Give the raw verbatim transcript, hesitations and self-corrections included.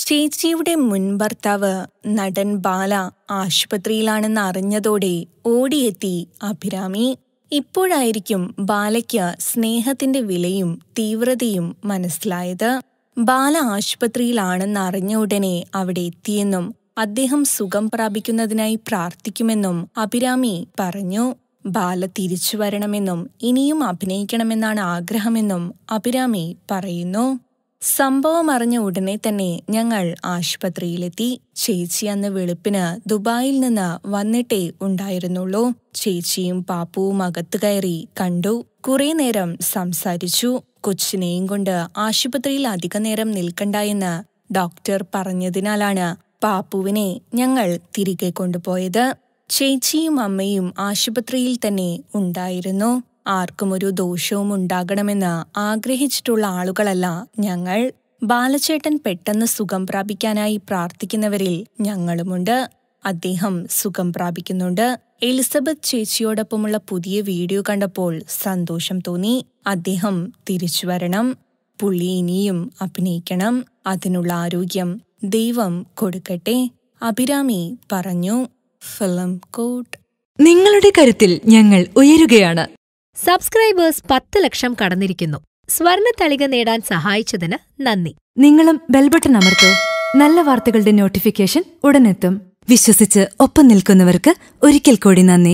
ചേച്ചിയുടെ മുൻ ഭർത്താവ് നടൻ ബാല ആശുപത്രിയിലാണെന്ന് അറിഞ്ഞതോടെ ഓടിയെത്തി അഭിരാമി. ഇപ്പോഴായിരിക്കും ബാലയ്ക്ക് സ്നേഹത്തിന്റെ വിലയും തീവ്രതയും മനസ്സിലായത്. ബാല ആശുപത്രിയിലാണെന്ന് അറിഞ്ഞ ഉടനെ അവിടെ എത്തിയെന്നും അദ്ദേഹം സുഖം പ്രാപിക്കുന്നതിനായി പ്രാർത്ഥിക്കുമെന്നും അഭിരാമി പറഞ്ഞു. ബാല തിരിച്ചു വരണമെന്നും ഇനിയും അഭിനയിക്കണമെന്നാണ് ആഗ്രഹമെന്നും അഭിരാമി പറയുന്നു. സംഭവം അറിഞ്ഞ ഉടനെ തന്നെ ഞങ്ങൾ ആശുപത്രിയിലെത്തി. ചേച്ചി അന്ന് വെളുപ്പിന് ദുബായിൽ നിന്ന് വന്നിട്ടേ ഉണ്ടായിരുന്നുള്ളൂ. ചേച്ചിയും പാപ്പുവും അകത്തു കയറി കണ്ടു. കുറെ നേരം സംസാരിച്ചു. കൊച്ചിനെയും കൊണ്ട് ആശുപത്രിയിൽ അധിക നേരം നിൽക്കണ്ട എന്ന് ഡോക്ടർ പറഞ്ഞതിനാലാണ് പാപ്പുവിനെ ഞങ്ങൾ തിരികെ കൊണ്ടുപോയത്. ചേച്ചിയും അമ്മയും ആശുപത്രിയിൽ തന്നെ ഉണ്ടായിരുന്നു. ആർക്കും ഒരു ദോഷവും ഉണ്ടാകണമെന്ന് ആഗ്രഹിച്ചിട്ടുള്ള ആളുകളല്ല ഞങ്ങൾ. ബാലചേട്ടൻ പെട്ടെന്ന് സുഖം പ്രാപിക്കാനായി പ്രാർത്ഥിക്കുന്നവരിൽ ഞങ്ങളുമുണ്ട്. അദ്ദേഹം സുഖം പ്രാപിക്കുന്നുണ്ട്. എലിസബത്ത് ചേച്ചിയോടൊപ്പമുള്ള പുതിയ വീഡിയോ കണ്ടപ്പോൾ സന്തോഷം തോന്നി. അദ്ദേഹം തിരിച്ചു വരണം. പുള്ളി ഇനിയും അഭിനയിക്കണം. അതിനുള്ള ആരോഗ്യം ദൈവം കൊടുക്കട്ടെ, അഭിരാമി പറഞ്ഞു. ഫിലിം കോട്ട്. നിങ്ങളുടെ കരുത്തിൽ ഞങ്ങൾ ഉയരുകയാണ്. സബ്സ്ക്രൈബേഴ്സ് പത്ത് ലക്ഷം കടന്നിരിക്കുന്നു. സ്വർണത്തളിക നേടാൻ സഹായിച്ചതിന് നന്ദി. നിങ്ങളും ബെൽബട്ടൺ അമർത്തോ. നല്ല വാർത്തകളുടെ നോട്ടിഫിക്കേഷൻ ഉടനെത്തും. വിശ്വസിച്ച് ഒപ്പം നിൽക്കുന്നവർക്ക് ഒരിക്കൽ കൂടി നന്ദി.